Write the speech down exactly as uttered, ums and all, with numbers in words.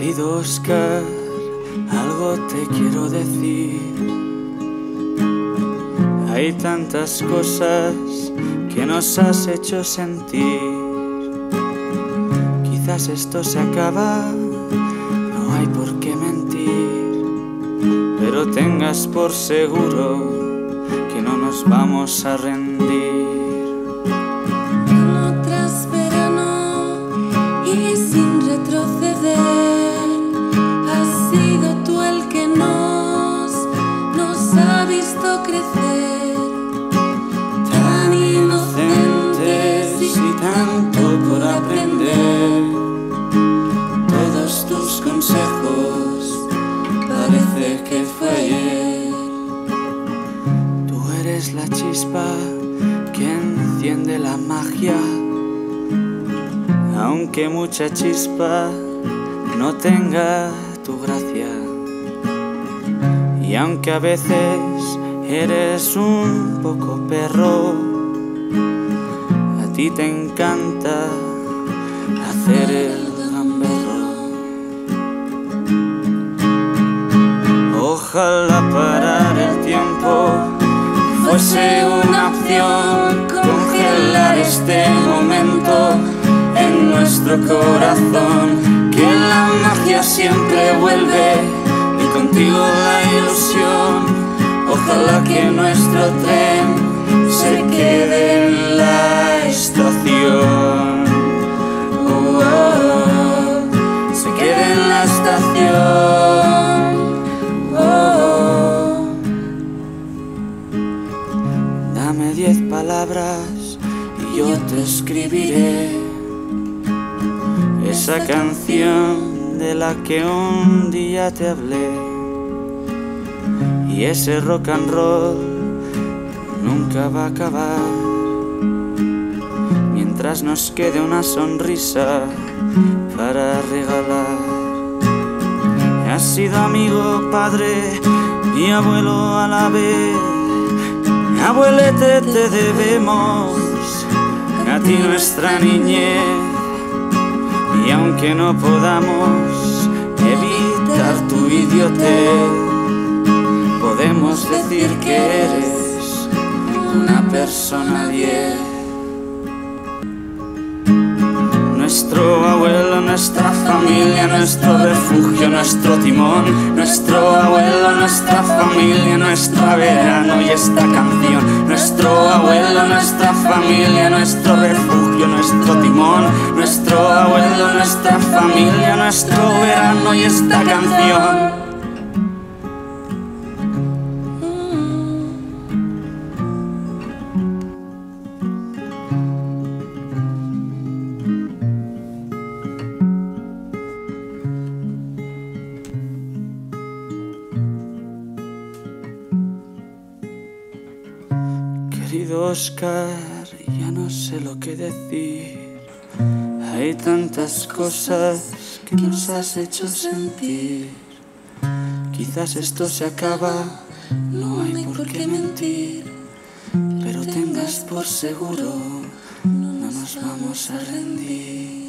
Querido Oscar, algo te quiero decir. Hay tantas cosas que nos has hecho sentir. Quizás esto se acaba, no hay por qué mentir, pero tengas por seguro que no nos vamos a rendir. Como tras verano y sin retroceder, has sido tú el que nos, nos ha visto crecer. Tan inocentes y tanto por aprender. Todos tus consejos parece que fue ayer. Tú eres la chispa que enciende la magia, aunque mucha chispa no tenga tu gracia. Y aunque a veces eres un poco perro, a ti te encanta hacer el gamberro. Ojalá parar el tiempo fuese una opción, congelar este momento en nuestro corazón, que la magia siempre vuelve y contigo la ilusión. Ojalá que nuestro tren se quede en la estación, oh, oh, se quede en la estación, oh, oh. Dame diez palabras y yo te escribiré esa canción de la que un día te hablé. Y ese rock and roll nunca va a acabar mientras nos quede una sonrisa para regalar. Has sido amigo, padre y abuelo a la vez. Abuelete, te debemos a ti nuestra niñez. Y aunque no podamos evitar tu idiotez, podemos decir que eres una persona diez. Nuestro abuelo, nuestra familia, nuestro refugio, nuestro timón. Nuestro abuelo, nuestra familia, nuestro verano y esta canción. Nuestro abuelo, nuestra familia, nuestro refugio, nuestro timón. Nuestro abuelo, nuestra familia, nuestro verano y esta canción. Querido Oscar, ya no sé lo que decir. Hay tantas cosas que nos has hecho sentir. Quizás esto se acaba, no hay por qué mentir, pero tengas por seguro, no nos vamos a rendir.